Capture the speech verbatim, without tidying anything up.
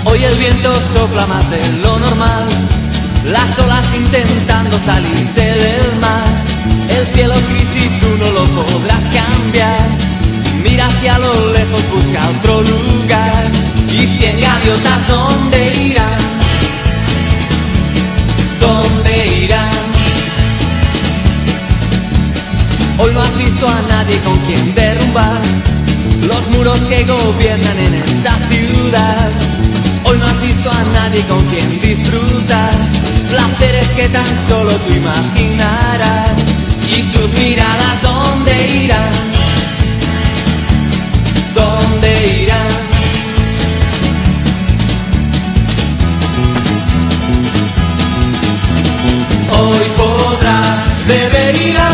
Hoy el viento sopla más de lo normal, las olas intentando salirse del mar. El cielo es gris y tú no lo podrás cambiar. Mira hacia lo lejos, busca otro lugar. Y cien gaviotas, ¿dónde irán? ¿Dónde irán? Hoy no has visto a nadie con quien derrumbar los muros que gobiernan en esta ciudad. Hoy no has visto a nadie con quien disfrutar placeres que tan solo tú imaginarás. Y tus miradas, ¿dónde irán? ¿Dónde irán? Hoy podrás beber y